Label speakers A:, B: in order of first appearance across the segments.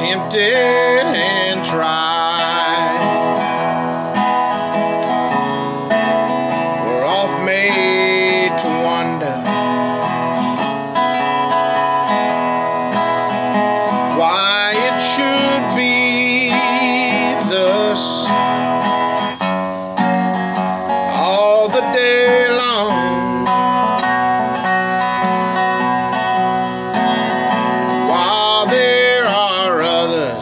A: empty and dry. We're oft made to wonder why it should be thus all the day long, while there are others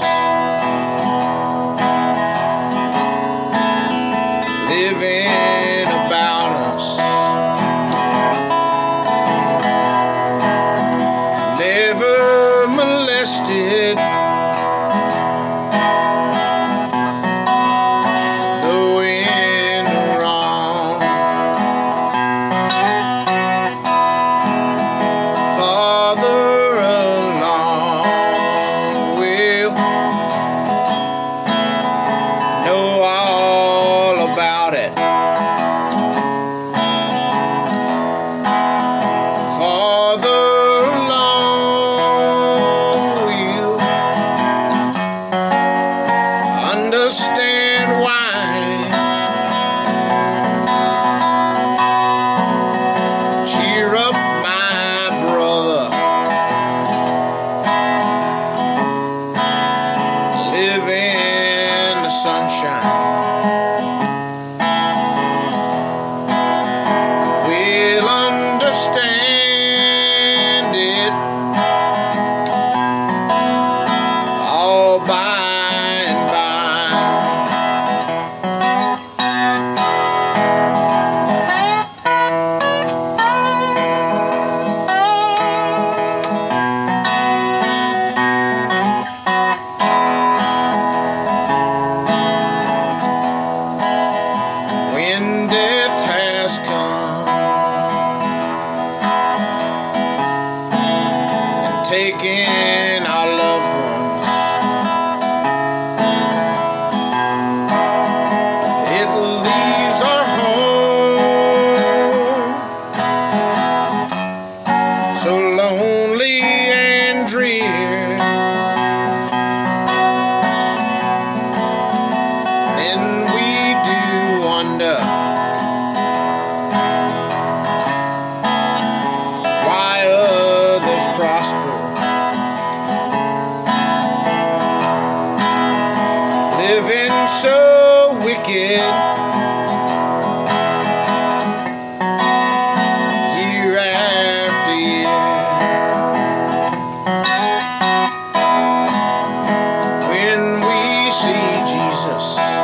A: living about us, never molested, though in the wrong. Farther along, we'll know all about it. Farther along, we'll understand why cheer up, my brother, live in the sunshine. We'll understand it all by and by. When death has come and taken our loved ones, it leaves our home so lonely and drear. Then we do wonder why others prosper, living so wicked, year after year. When we see Jesus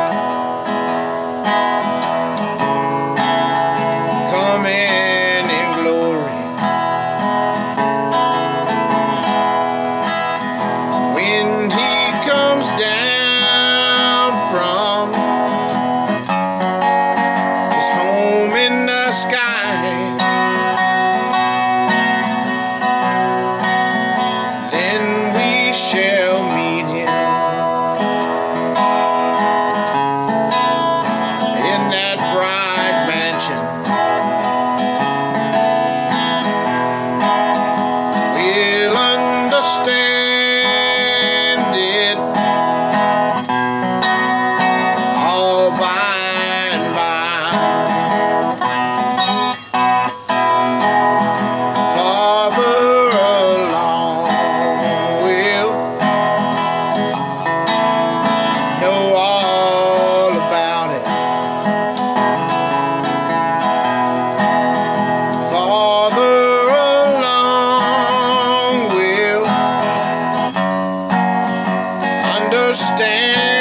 A: coming in glory, when he comes down from his home in the sky, then we shall meet him in that bright mansion. We'll understand it all by and by. Farther along, we'll know all about it. Farther along, we'll understand